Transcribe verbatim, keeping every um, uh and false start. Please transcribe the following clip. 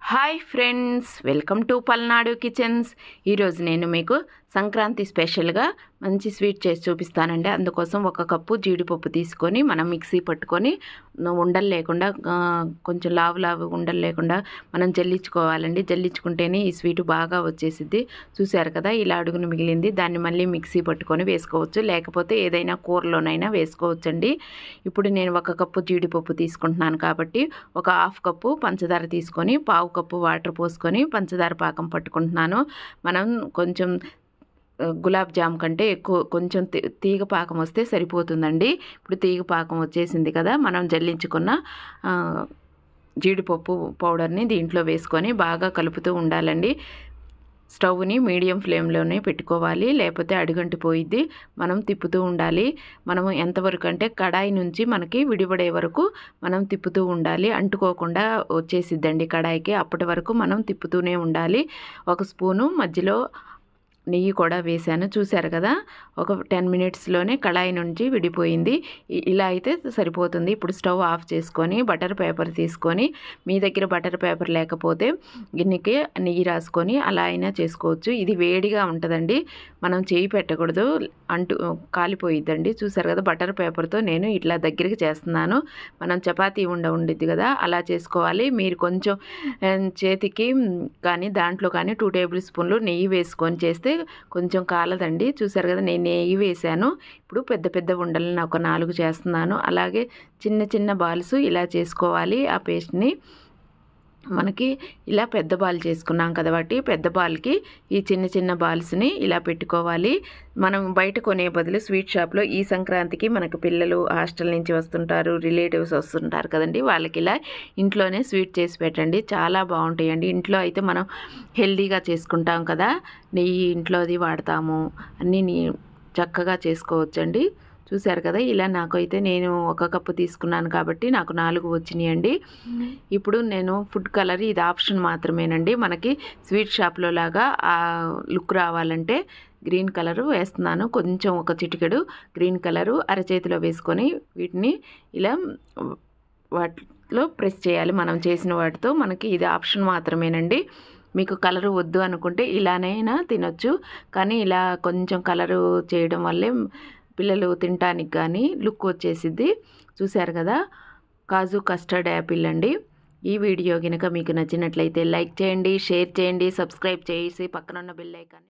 Hi friends, welcome to Palnadu kitchens. ఈరోజు నేను మీకు సంక్రాంతి స్పెషల్గా మంచి స్వీట్ చేసి చూపిస్తానండి. అందుకోసం ఒక కప్పు జీడిపప్పు తీసుకొని మనం మిక్సీ పట్టుకొని ఉండలు లేకుండా కొంచెం లావు లావు ఉండలు లేకుండా మనం జల్లించుకోవాలండి. జల్లించుకుంటేనే ఈ స్వీట్ బాగా వచ్చేసిద్ది. చూసారు కదా, ఇలా అడుగును మిగిలింది. దాన్ని మళ్ళీ మిక్సీ పట్టుకొని వేసుకోవచ్చు, లేకపోతే ఏదైనా కూరలోనైనా వేసుకోవచ్చండి. ఇప్పుడు నేను ఒక కప్పు జీడిపప్పు తీసుకుంటున్నాను కాబట్టి ఒక హాఫ్ కప్పు పంచదార తీసుకొని పావు కప్పు వాటర్ పోసుకొని పంచదార పాకం పట్టుకుంటున్నాను. మనం కొంచెం గులాబ్ జామ్ కంటే ఎక్కువ కొంచెం తీగ పాకం వస్తే సరిపోతుందండి. ఇప్పుడు తీగ పాకం వచ్చేసింది కదా, మనం జల్లించుకున్న జీడిపప్పు పౌడర్ని దీంట్లో వేసుకొని బాగా కలుపుతూ ఉండాలండి. స్టవ్ని మీడియం ఫ్లేమ్లోనే పెట్టుకోవాలి, లేకపోతే అడుగంటి పోయిద్ది. మనం తిప్పుతూ ఉండాలి. మనం ఎంతవరకు అంటే కడాయి నుంచి మనకి విడిపడే వరకు మనం తిప్పుతూ ఉండాలి. అంటుకోకుండా వచ్చేసిద్దండి కడాయికి. అప్పటి వరకు మనం తిప్పుతూనే ఉండాలి. ఒక స్పూను మధ్యలో నెయ్యి కూడా వేసాను. చూశారు కదా, ఒక టెన్ మినిట్స్లోనే కళాయి నుంచి విడిపోయింది. ఇలా అయితే సరిపోతుంది. ఇప్పుడు స్టవ్ ఆఫ్ చేసుకొని బటర్ పేపర్ తీసుకొని, మీ దగ్గర బటర్ పేపర్ లేకపోతే గిన్నెకి నెయ్యి రాసుకొని అలా అయినా చేసుకోవచ్చు. ఇది వేడిగా ఉంటుందండి, మనం చేయి పెట్టకూడదు, అంటు కాలిపోయిద్దండి. చూసారు కదా, బటర్ పేపర్తో నేను ఇట్లా దగ్గరికి చేస్తున్నాను. మనం చపాతీ ఉండ ఉండిద్ది కదా, అలా చేసుకోవాలి. మీరు కొంచెం చేతికి కానీ దాంట్లో కానీ టూ టేబుల్ స్పూన్లు నెయ్యి వేసుకొని చేస్తే కొంచెం కాలదండి. చూసారు కదా, నేను నెయ్యి వేసాను. ఇప్పుడు పెద్ద పెద్ద ఉండలను ఒక నాలుగు చేస్తున్నాను. అలాగే చిన్న చిన్న బాల్స్ ఇలా చేసుకోవాలి. ఆ పేస్ట్ని మనకి ఇలా పెద్ద బాల్ చేసుకున్నాం కాబట్టి పెద్ద బాల్కి ఈ చిన్న చిన్న బాల్స్ని ఇలా పెట్టుకోవాలి. మనం బయట కొనే బదులు స్వీట్ షాప్లో ఈ సంక్రాంతికి మనకు పిల్లలు హాస్టల్ నుంచి వస్తుంటారు, రిలేటివ్స్ వస్తుంటారు కదండి, వాళ్ళకి ఇలా ఇంట్లోనే స్వీట్ చేసి పెట్టండి. చాలా బాగుంటాయండి. ఇంట్లో అయితే మనం హెల్దీగా చేసుకుంటాం కదా, నెయ్యి ఇంట్లోది వాడతాము, అన్నీ చక్కగా చేసుకోవచ్చండి. చూశారు కదా, ఇలా నాకైతే నేను ఒక కప్పు తీసుకున్నాను కాబట్టి నాకు నాలుగు వచ్చినాయండి. ఇప్పుడు నేను ఫుడ్ కలర్ ఇది ఆప్షన్ మాత్రమేనండి. మనకి స్వీట్ షాప్లో లాగా ఆ లుక్ రావాలంటే గ్రీన్ కలరు వేస్తున్నాను. కొంచెం ఒక చిటికెడు గ్రీన్ కలరు అరచేతిలో వేసుకొని వీటిని ఇలా వాటిలో ప్రెస్ చేయాలి. మనం చేసిన వాటితో మనకి ఇది ఆప్షన్ మాత్రమేనండి. మీకు కలరు వద్దు అనుకుంటే ఇలానైనా తినొచ్చు, కానీ ఇలా కొంచెం కలరు చేయడం వల్లే పిల్లలు తినటానికి కానీ లుక్ వచ్చేసిద్ది. చూశారు కదా, కాజు కస్టర్డ్ యాపిల్ అండి. ఈ వీడియో కనుక మీకు నచ్చినట్లయితే లైక్ చేయండి, షేర్ చేయండి, సబ్స్క్రైబ్ చేసి పక్కనున్న బెల్ ఐకాన్